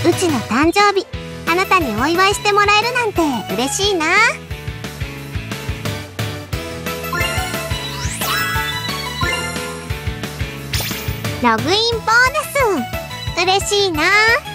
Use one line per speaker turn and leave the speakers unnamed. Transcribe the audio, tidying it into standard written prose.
うちの誕生日、あなたにお祝いしてもらえるなんて嬉しいな。ログインボーナス、嬉しいな。